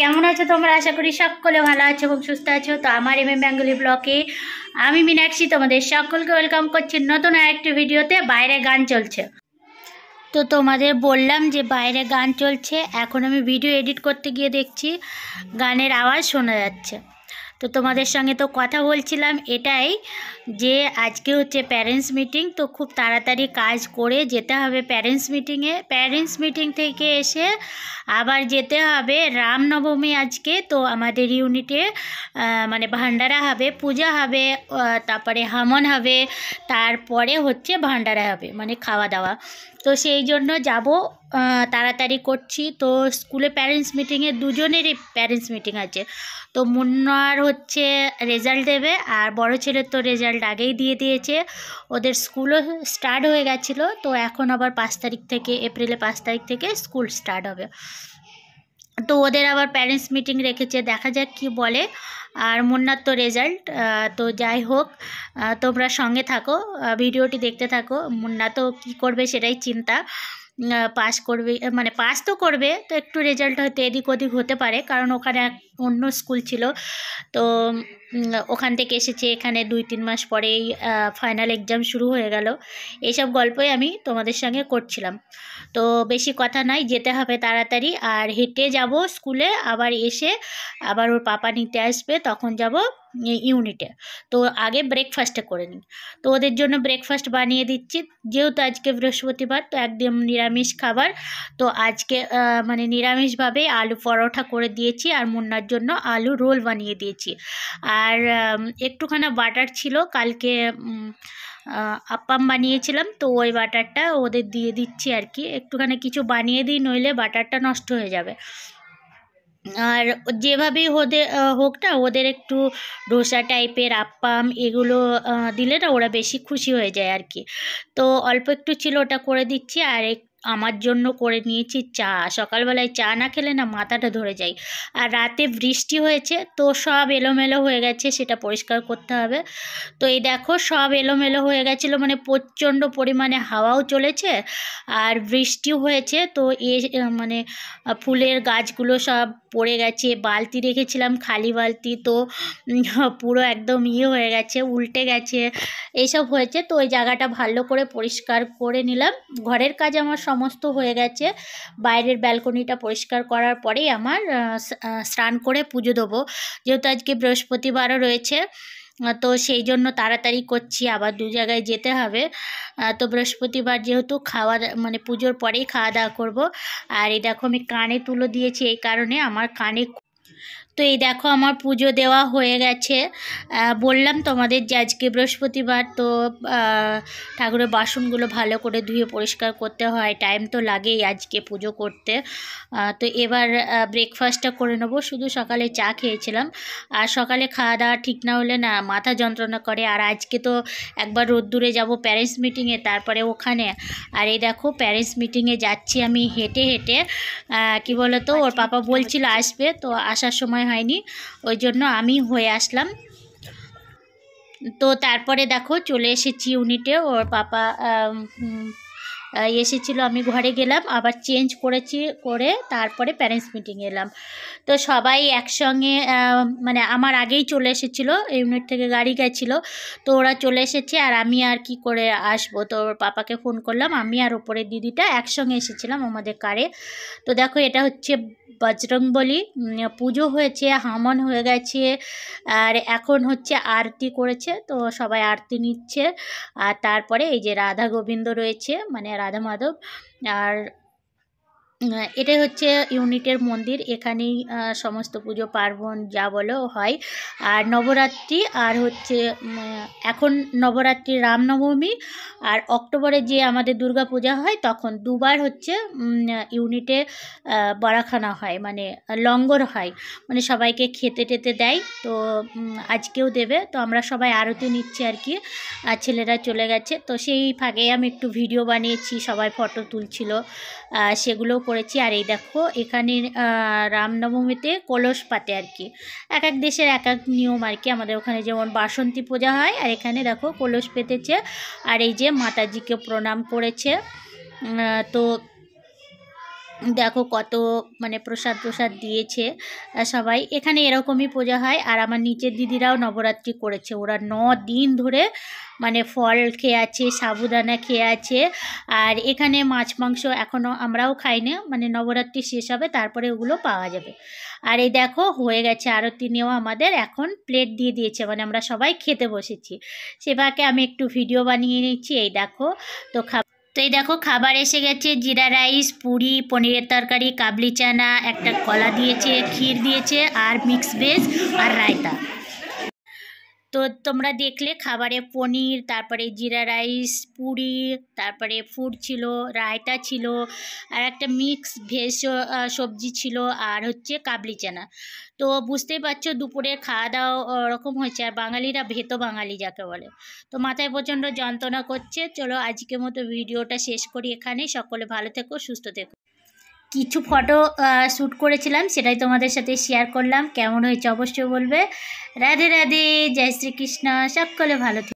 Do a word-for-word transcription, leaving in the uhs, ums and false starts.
কেমন আছো তোমরা? আশা করি সকলে ভালো আছো এবং সুস্থ আছো। তো আমার এম এম বেঙ্গলি ব্লগে আমি মীনাক্ষী তোমাদের সকলকে ওয়েলকাম করছি নতুন আরেকটি ভিডিওতে। বাইরে গান চলছে, তো তোমাদের বললাম যে বাইরে গান চলছে। এখন আমি ভিডিও এডিট করতে গিয়ে দেখছি গানের আওয়াজ শোনা যাচ্ছে। তো তোমাদের সঙ্গে তো কথা বলছিলাম এটাই যে আজকে হচ্ছে প্যারেন্টস মিটিং, তো খুব তাড়াতাড়ি কাজ করে যেতে হবে প্যারেন্টস মিটিংয়ে। প্যারেন্টস মিটিং থেকে এসে আবার যেতে হবে রামনবমী আজকে, তো আমাদের ইউনিটে মানে ভান্ডারা হবে, পূজা হবে, তারপরে হামন হবে, তারপরে হচ্ছে ভান্ডারা হবে মানে খাওয়া দাওয়া। তো সেই জন্য যাব, তাড়াতাড়ি করছি। তো স্কুলে প্যারেন্টস মিটিংয়ে দুজনেরই প্যারেন্টস মিটিং আছে। তো মুন্নার হচ্ছে রেজাল্ট দেবে, আর বড় ছেলের তো রেজাল্ট আগেই দিয়ে দিয়েছে। ওদের স্কুলও স্টার্ট হয়ে গেছিলো, তো এখন আবার পাঁচ তারিখ থেকে এপ্রিলে পাঁচ তারিখ থেকে স্কুল স্টার্ট হবে। তো ওদের আবার প্যারেন্টস মিটিং রেখেছে, দেখা যাক কি বলে। আর মুন্নার তো রেজাল্ট, তো যাই হোক তোমরা সঙ্গে থাকো, ভিডিওটি দেখতে থাকো। মুন্না তো কী করবে সেটাই চিন্তা, পাস করবে মানে পাস তো করবে, তো একটু রেজাল্ট হয়তো এদিক ওদিক হতে পারে, কারণ ওখানে এক অন্য স্কুল ছিল, তো ওখান থেকে এসেছে এখানে দুই তিন মাস পরেই ফাইনাল এক্সাম শুরু হয়ে গেল। এইসব গল্পই আমি তোমাদের সঙ্গে করছিলাম। তো বেশি কথা নাই, যেতে হবে তাড়াতাড়ি। আর হেঁটে যাব স্কুলে, আবার এসে আবার ওর পাপা নিতে আসবে, তখন যাব ইউনিটে। তো আগে ব্রেকফাস্টটা করে নিই, তো ওদের জন্য ব্রেকফাস্ট বানিয়ে দিচ্ছি। যেহেতু আজকে বৃহস্পতিবার, তো একদম নিরামিষ খাবার, তো আজকে মানে নিরামিষভাবে আলু পরোটা করে দিয়েছি, আর মুন্নার জন্য আলু রোল বানিয়ে দিয়েছি। আর একটুখানি বাটার ছিল, কালকে আপ্পাম বানিয়েছিলাম, তো ওই বাটারটা ওদের দিয়ে দিচ্ছি আর কি। একটুখানি কিছু বানিয়ে দিই, নইলে বাটারটা নষ্ট হয়ে যাবে। আর যেভাবেই ওদের হোক না, ওদের একটু ডোসা টাইপের আপ্পাম এগুলো দিলে না ওরা বেশি খুশি হয়ে যায় আর কি। তো অল্প একটু ছিল, ওটা করে দিচ্ছি। আর আমার জন্য করে নিয়েছি চা। সকালবেলায় চা না খেলে না মাথাটা ধরে যায়। আর রাতে বৃষ্টি হয়েছে, তো সব এলোমেলো হয়ে গেছে, সেটা পরিষ্কার করতে হবে। তো এই দেখো সব এলোমেলো হয়ে গেছিলো, মানে প্রচণ্ড পরিমাণে হাওয়াও চলেছে আর বৃষ্টিও হয়েছে। তো এ মানে ফুলের গাছগুলো সব পড়ে গেছে, বালতি রেখেছিলাম খালি বালতি, তো পুরো একদম ইয়ে হয়ে গেছে, উল্টে গেছে, এইসব হয়েছে। তো ওই জায়গাটা ভালো করে পরিষ্কার করে নিলাম। ঘরের কাজ আমার সমস্ত হয়ে গেছে, বাইরের ব্যালকনিটা পরিষ্কার করার পরেই আমার স্নান করে পুজো দেবো, যেহেতু আজকে বৃহস্পতিবারও রয়েছে। তো সেই জন্য তাড়াতাড়ি করছি, আবার দু জায়গায় যেতে হবে। তো বৃহস্পতিবার যেহেতু খাওয়া মানে পুজোর পরেই খাওয়া দাওয়া করবো। আর এই দেখো আমি কানে তুলো দিয়েছি, এই কারণে আমার কানে। তো এই দেখো আমার পুজো দেওয়া হয়ে গেছে। বললাম তোমাদের যে আজকে বৃহস্পতিবার, তো ঠাকুরের বাসনগুলো ভালো করে ধুয়ে পরিষ্কার করতে হয়, টাইম তো লাগেই আজকে পুজো করতে। তো এবার ব্রেকফাস্টটা করে নেবো। শুধু সকালে চা খেয়েছিলাম, আর সকালে খাওয়া দাওয়া ঠিক না হলে না মাথা যন্ত্রণা করে। আর আজকে তো একবার রোদ্দুরে যাব প্যারেন্টস মিটিংয়ে, তারপরে ওখানে। আর এই দেখো প্যারেন্টস মিটিংয়ে যাচ্ছি আমি হেঁটে হেঁটে। কি বলো তো, ওর পাপা বলছিল আসবে, তো আসার সময় হয়নি, ওই জন্য আমি হয়ে আসলাম। তো তারপরে দেখো চলে এসেছি ইউনিটে। ওর পাপা এসেছিলো, আমি ঘরে গেলাম, আবার চেঞ্জ করেছি, করে তারপরে প্যারেন্টস মিটিংয়ে এলাম। তো সবাই একসঙ্গে মানে আমার আগেই চলে এসেছিলো, ইউনিট থেকে গাড়ি গেছিলো, তো ওরা চলে এসেছে। আর আমি আর কি করে আসবো, তো ওর পাপাকে ফোন করলাম, আমি আর ওপরের দিদিটা একসঙ্গে এসেছিলাম আমাদের কারে। তো দেখো এটা হচ্ছে বজরংবলী, পুজো হয়েছে, হামন হয়ে গেছে, আর এখন হচ্ছে আরতি করেছে, তো সবাই আরতি নিচ্ছে। আর তারপরে এই যে রাধা গোবিন্দ রয়েছে, মানে রাধা মাধব। আর এটাই হচ্ছে ইউনিটের মন্দির, এখানেই সমস্ত পুজো পার্বণ যা বলো হয়। আর নবরাত্রি, আর হচ্ছে এখন নবরাত্রি, রামনবমী, আর অক্টোবরে যে আমাদের দুর্গা পূজা হয় তখন দুবার হচ্ছে ইউনিটে বড়াখানা হয়, মানে লঙ্গর হয়, মানে সবাইকে খেতে টেতে দেয়। তো আজকেও দেবে, তো আমরা সবাই আরতি নিচ্ছি আর কি। আর ছেলেরা চলে গেছে, তো সেই ফাঁকে আমি একটু ভিডিও বানিয়েছি, সবাই ফটো তুলছিল, সেগুলোও করেছি। আর এই দেখো এখানে রামনবমীতে কলস পাতে আর কি, এক এক দেশের এক এক নিয়ম আর কি। আমাদের ওখানে যেমন বাসন্তী পূজা হয়, আর এখানে দেখো কলস পেতেছে, আর এই যে মাতাজিকে প্রণাম করেছে। তো দেখো কত মানে প্রসাদ প্রসাদ দিয়েছে সবাই। এখানে এরকমই পূজা হয়। আর আমার নিচের দিদিরাও নবরাত্রি করেছে, ওরা ন দিন ধরে মানে ফল খেয়ে আছে, সাবুদানা খেয়ে আছে। আর এখানে মাছ মাংস এখনও আমরাও খাই না, মানে নবরাত্রি শেষ হবে তারপরে ওগুলো পাওয়া যাবে। আর এই দেখো হয়ে গেছে আরতি নেওয়া আমাদের, এখন প্লেট দিয়ে দিয়েছে, মানে আমরা সবাই খেতে বসেছি। সেভাবে আমি একটু ভিডিও বানিয়ে নিচ্ছি। এই দেখো তো খা তো এই দেখো খাবার এসে গেছে, জিরা রাইস, পুরি, পনিরের তরকারি, কাবলি চানা, একটা কলা দিয়েছে, ক্ষীর দিয়েছে, আর মিক্স ভেজ আর রায়তা। তো তোমরা দেখলে খাবারে পনির, তারপরে জিরা রাইস, পুরি, তারপরে ফুড ছিল, রায়তা ছিল, আর একটা মিক্স ভেজ সবজি ছিল, আর হচ্ছে কাবলি চানা। তো বুঝতেই পারছো দুপুরে খাওয়া দাওয়া ওরকম হয়েছে। আর বাঙালিরা ভেতো বাঙালি যাকে বলে। তো মাথায় প্রচণ্ড যন্ত্রণা করছে। চলো আজকের মতো ভিডিওটা শেষ করি এখানেই। সকলে ভালো থেকো, সুস্থ থেকো। কিছু ফটো শ্যুট করেছিলাম, সেটাই তোমাদের সাথে শেয়ার করলাম। কেমন হয়েছে অবশ্যই বলবে। রাধে রাধে, জয় শ্রীকৃষ্ণ, সকলে ভালো থেকো।